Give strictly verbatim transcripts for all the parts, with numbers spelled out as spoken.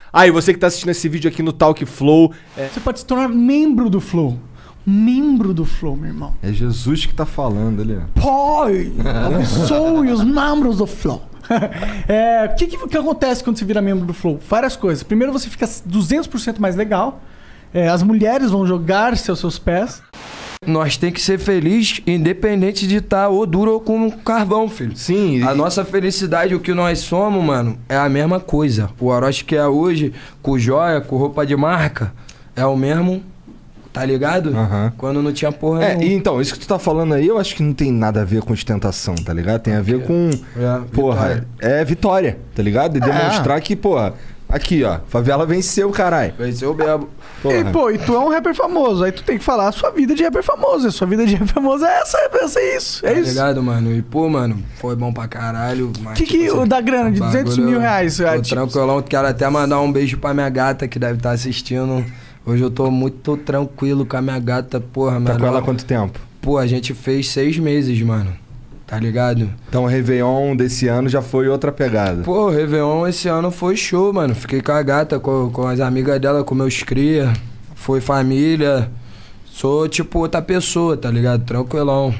Aí, ah, você que tá assistindo esse vídeo aqui no Talk Flow... É... Você pode se tornar membro do Flow. Membro do Flow, meu irmão. É Jesus que tá falando ali. Pai, abençoe os membros do Flow. É, o que, que, que acontece quando você vira membro do Flow? Várias coisas. Primeiro, você fica duzentos por cento mais legal. É, as mulheres vão jogar-se aos seus pés. Nós tem que ser felizes, independente de estar ou duro ou com carvão, filho. Sim. A e... nossa felicidade, o que nós somos, mano, é a mesma coisa. O Orochi que é hoje, com joia, com roupa de marca, é o mesmo, tá ligado? Uhum. Quando não tinha porra É, nenhuma. então, isso que tu tá falando aí, eu acho que não tem nada a ver com ostentação, tá ligado? Tem a ver com, é, porra, vitória. é vitória, tá ligado? E demonstrar é. que, porra... Aqui, ó. Favela venceu, caralho. Venceu o bebo. E, pô, e tu é um rapper famoso. Aí tu tem que falar a sua vida de rapper famoso. A sua vida de rapper famoso é essa, é essa, é isso. É tá isso. Ligado, mano? E, pô, mano, foi bom pra caralho. O que que o da grana de duzentos mil reais? Tô tipo... tranquilão. Quero até mandar um beijo pra minha gata que deve estar assistindo. Hoje eu tô muito tranquilo com a minha gata, porra. Tá com ela há quanto tempo? Pô, a gente fez seis meses, mano. Tá ligado? Então o Réveillon desse ano já foi outra pegada. Pô, o Réveillon esse ano foi show, mano. Fiquei com a gata, com, com as amigas dela, com meus cria. Foi família. Sou tipo outra pessoa, tá ligado? Tranquilão.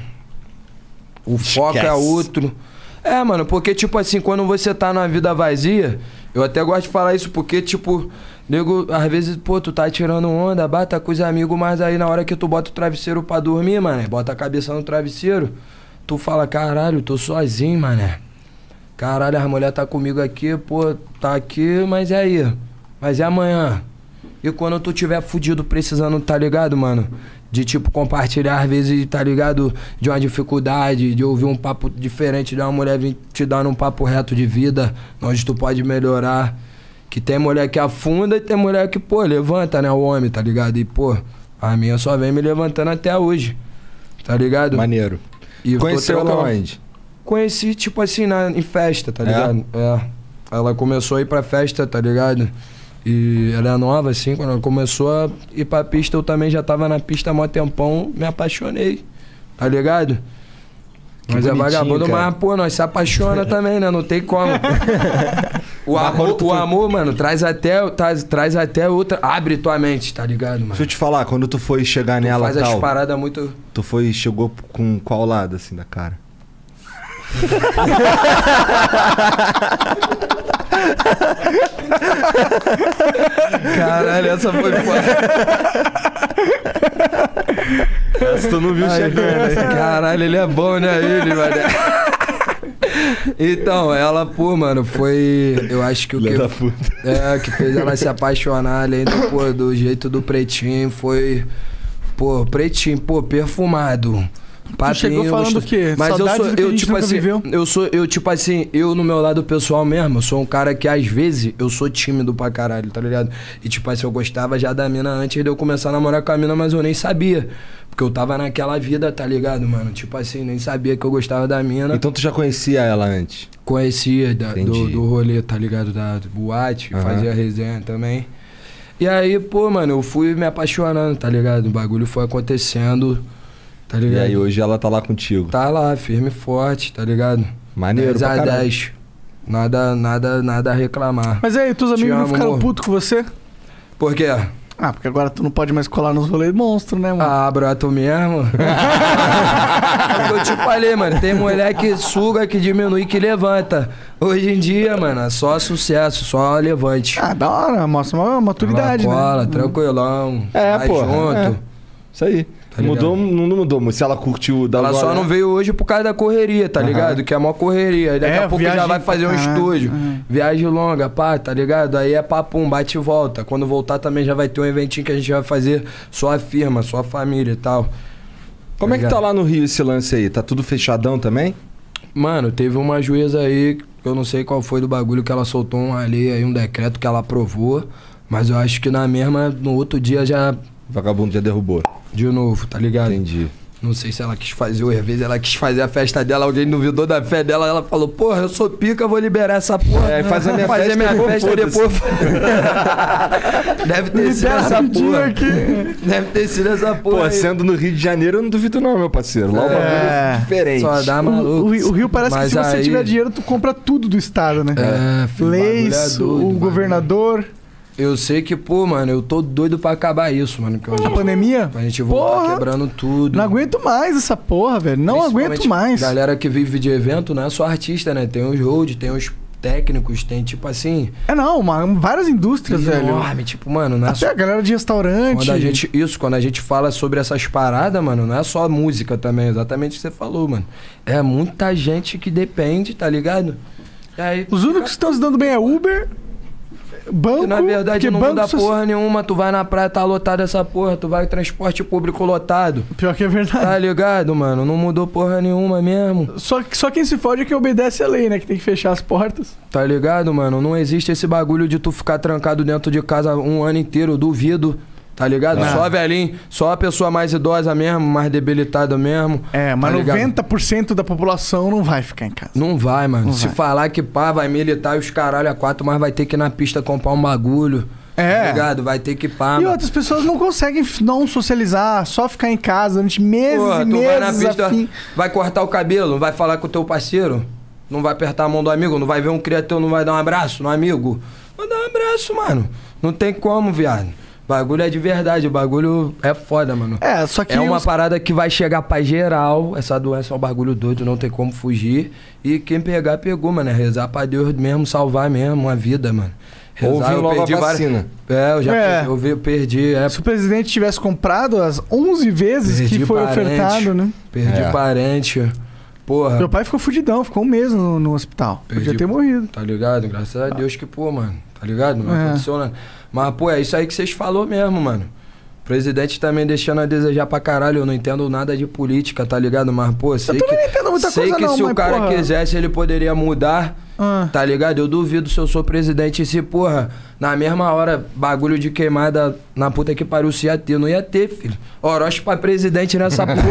O Esquece. Foco é outro. É, mano, porque tipo assim, quando você tá numa vida vazia, eu até gosto de falar isso porque, tipo, nego, às vezes, pô, tu tá tirando onda, bata com os amigos, mas aí na hora que tu bota o travesseiro pra dormir, mano, bota a cabeça no travesseiro, tu fala, caralho, tô sozinho, mané. Caralho, a mulher tá comigo aqui, pô, tá aqui, mas e aí? Mas é amanhã? E quando tu tiver fudido precisando, tá ligado, mano? De tipo compartilhar, às vezes, tá ligado? De uma dificuldade, de ouvir um papo diferente, de uma mulher vir te dando um papo reto de vida, onde tu pode melhorar. Que tem mulher que afunda e tem mulher que, pô, levanta, né, o homem, tá ligado? E, pô, a minha só vem me levantando até hoje, tá ligado? Maneiro. E conheceu ela onde? Conheci, tipo assim, na, em festa, tá ligado? É? é. Ela começou a ir pra festa, tá ligado? E ela é nova, assim, quando ela começou a ir pra pista, eu também já tava na pista há mó tempão, me apaixonei, tá ligado? Que mas é vagabundo, cara. Mas, pô, nós se apaixona também, né? Não tem como. o, amor, o amor, mano, traz até, traz, traz até outra... Abre tua mente, tá ligado, mano? Deixa eu te falar, quando tu foi chegar tu nela faz tal... as paradas muito... Tu foi, chegou com qual lado, assim, da cara? Caralho, essa foi foda. Essa tu não viu Ai, chegando, hein? Caralho, ele é bom, né? Ele, mano. Então, ela, pô, mano, foi... Eu acho que o que... Da puta. É, que fez ela se apaixonar, além do, pô, do jeito do pretinho, foi... Pô, pretinho, pô, perfumado. Tu chegou falando o quê? Mas Saudade eu sou, do que eu a gente tipo nunca assim, viveu? eu sou, eu tipo assim, eu no meu lado pessoal mesmo, eu sou um cara que às vezes eu sou tímido pra caralho, tá ligado? E tipo assim, eu gostava já da mina antes de eu começar a namorar com a mina, mas eu nem sabia. Porque eu tava naquela vida, tá ligado, mano? Tipo assim, nem sabia que eu gostava da mina. Então tu já conhecia ela antes? Conhecia da, do, do rolê, tá ligado? Da do boate, uhum. Fazia resenha também. E aí, pô, mano, eu fui me apaixonando, tá ligado? O bagulho foi acontecendo... Tá ligado? E aí hoje ela tá lá contigo? Tá lá, firme e forte, tá ligado? Maneiro pra caralho. dez. Nada, nada, nada a reclamar. Mas aí, teus amigos não ficaram putos com você? Por quê? Ah, porque agora tu não pode mais colar nos rolês monstro, né, mano? Ah, bro, tu mesmo? É o que eu te falei, mano. Tem mulher que suga, que diminui, que levanta. Hoje em dia, mano, é só sucesso, só levante. Ah, da hora, mostra uma maturidade, ela cola, né? tranquilão. É, vai pô. junto. É. Isso aí. Tá mudou, não, não mudou, se ela curtiu da Ela só não veio hoje por causa da correria, tá uhum. ligado? Que é uma correria. Aí daqui é, a pouco viagem... já vai fazer um ah, estúdio. Uhum. Viagem longa, pá, tá ligado? Aí é papum, bate e volta. Quando voltar também já vai ter um eventinho que a gente vai fazer só a firma, só a família e tal. Como tá é que tá lá no Rio esse lance aí? Tá tudo fechadão também? Mano, teve uma juíza aí, que eu não sei qual foi do bagulho, que ela soltou uma lei aí, um decreto que ela aprovou. Mas eu acho que na mesma, no outro dia já... Vagabundo já derrubou. De novo, tá ligado? Entendi. Não sei se ela quis fazer, ou às vezes ela quis fazer a festa dela, alguém duvidou da fé dela, ela falou, porra, eu sou pica, vou liberar essa porra. É, faz a minha fazer festa, minha depois, festa depois. Deve ter sido essa porra. Aqui. Deve ter sido essa porra. Pô, aí. Sendo no Rio de Janeiro, eu não duvido não, meu parceiro. Lá é, é diferente. Só dá maluco. O, o, o Rio parece Mas que se aí... você tiver dinheiro, tu compra tudo do estado, né? É, filho, leis, o, o governador... Eu sei que, pô, mano, eu tô doido pra acabar isso, mano. Que A gente, pandemia? Pra gente voltar Porra, quebrando tudo. Não aguento mais essa porra, velho. Não aguento mais. Galera que vive de evento não é só artista, né? Tem os road, tem os técnicos, tem tipo assim... É não, uma, várias indústrias, velho. Enorme, tipo, mano, não é Até só... a galera de restaurante. Quando a gente, isso, quando a gente fala sobre essas paradas, mano, não é só música também, exatamente o que você falou, mano. É muita gente que depende, tá ligado? E aí, Os únicos que estão se dando bem é Uber, banco... que na verdade não banco muda so- porra nenhuma, tu vai na praia, tá lotado essa porra, tu vai transporte público lotado. Pior que é verdade. Tá ligado, mano? Não mudou porra nenhuma mesmo. Só, só quem se fode é que obedece a lei, né? Que tem que fechar as portas. Tá ligado, mano? Não existe esse bagulho de tu ficar trancado dentro de casa um ano inteiro, eu duvido. Tá ligado? Ah. Só velhinho, só a pessoa mais idosa mesmo, mais debilitada mesmo. É, mas tá ligado? noventa por cento da população não vai ficar em casa. Não vai, mano. Não Se vai. falar que pá, vai militar e os caralho a quatro, mas vai ter que ir na pista comprar um bagulho. É. Tá ligado? Vai ter que pá, E mano. outras pessoas não conseguem f- não socializar, só ficar em casa durante meses Porra, e tu vai na meses pista, a fim. vai cortar o cabelo, vai falar com o teu parceiro, não vai apertar a mão do amigo, não vai ver um cria teu, não vai dar um abraço no amigo. Vai dar um abraço, mano. Não tem como, viado. Bagulho é de verdade, o bagulho é foda, mano. É, só que É uma os- parada que vai chegar pra geral. Essa doença é um bagulho doido, não tem como fugir. E quem pegar, pegou, mano. É rezar pra Deus mesmo, salvar mesmo a vida, mano. Rezar, Ou vir eu logo a perdi várias- vacina. É, eu já É. perdi, eu vi- eu perdi, é, se o presidente tivesse comprado as onze vezes Perdi que foi parente. ofertado, né? perdi É. parente. Porra, Meu pai ficou fudidão, ficou um mês no, no hospital. Perdi- Podia ter morrido. tá ligado? Graças a Deus que, pô, mano, tá ligado? Não É. aconteceu nada. Mas, pô, é isso aí que vocês falou mesmo, mano. Presidente também deixando a desejar pra caralho. Eu não entendo nada de política, tá ligado? Mas, pô, sei também que. não entendo muita sei coisa que não, se mas, o cara porra. quisesse, ele poderia mudar. Ah. Tá ligado? Eu duvido se eu sou presidente e se, porra, na mesma hora, bagulho de queimada na puta que pariu se ia ter. Não ia ter, filho. Orochi pra presidente nessa porra.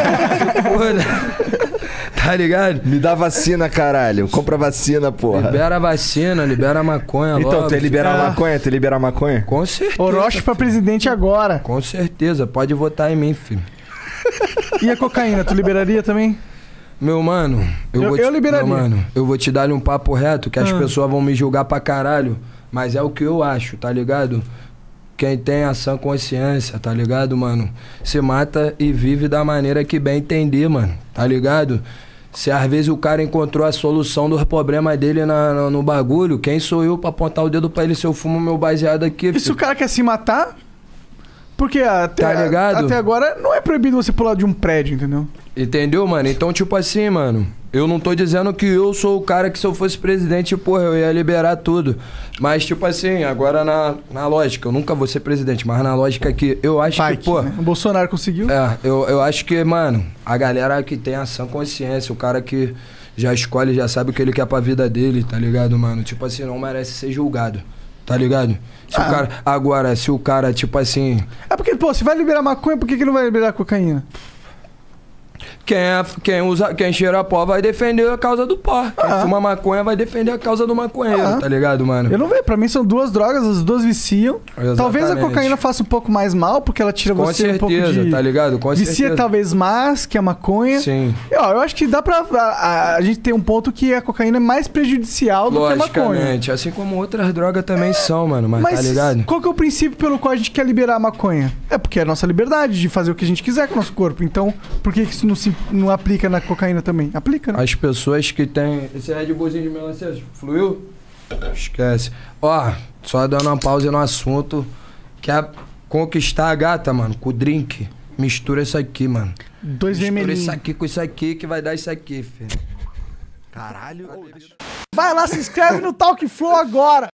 porra. Tá ligado? Me dá vacina, caralho. Compra vacina, porra. Libera a vacina, libera a maconha Então, logo. tu ia liberar Ah. a maconha? Tu ia liberar a maconha? Com certeza. Orochi pra presidente agora. Com certeza. Pode votar em mim, filho. E a cocaína, tu liberaria também? Meu mano, eu, Eu- vou eu te, liberaria. Meu mano, eu vou te dar um papo reto que as Ah. pessoas vão me julgar pra caralho. Mas é o que eu acho, tá ligado? Quem tem ação consciência, tá ligado, mano? Se mata e vive da maneira que bem entender, mano. Tá ligado? Se às vezes o cara encontrou a solução dos problemas dele na, no, no bagulho, quem sou eu pra apontar o dedo pra ele se eu fumo meu baseado aqui, E se filho? o cara quer se matar? Porque até, Tá ligado? até agora não é proibido você pular de um prédio, entendeu? Entendeu, mano? Então, tipo assim, mano, eu não tô dizendo que eu sou o cara que se eu fosse presidente, porra, eu ia liberar tudo. Mas, tipo assim, agora na, na lógica, eu nunca vou ser presidente, mas na lógica que eu acho Vai que, pô... né? O Bolsonaro conseguiu. É, eu, eu acho que, mano, a galera que tem ação consciência, o cara que já escolhe, já sabe o que ele quer pra vida dele, tá ligado, mano? Tipo assim, não merece ser julgado, tá ligado? Se Ah. o cara, agora, se o cara, tipo assim... É porque, pô, se vai liberar maconha, por que, que não vai liberar cocaína? Quem, é, quem, usa, quem cheira pó vai defender a causa do pó. Quem Ah. fuma maconha vai defender a causa do maconheiro, Ah. tá ligado, mano? Eu não vejo, pra mim são duas drogas, as duas viciam. Exatamente. Talvez a cocaína faça um pouco mais mal, porque ela tira Com você um pouco certeza, de... tá ligado? Com Vicia certeza. talvez mais que a maconha. Sim. E, ó, eu acho que dá pra... A, a- a gente tem um ponto que a cocaína é mais prejudicial do que a maconha. Logicamente. Assim como outras drogas também são, mano. Mas, Mas tá ligado? qual que é o princípio pelo qual a gente quer liberar a maconha? É porque é a nossa liberdade de fazer o que a gente quiser com o nosso corpo. Então, por que que isso não, se, não aplica na cocaína também? Aplica, né? As pessoas que têm... Esse Red Bullzinho de melancia fluiu? Esquece. Ó, só dando uma pausa no assunto. Quer conquistar a gata, mano, com o drink. Mistura isso aqui, mano. Dois Mistura vermelhinhos. isso aqui com isso aqui que vai dar isso aqui, filho. Caralho. Vai lá, se inscreve no Talk Flow agora!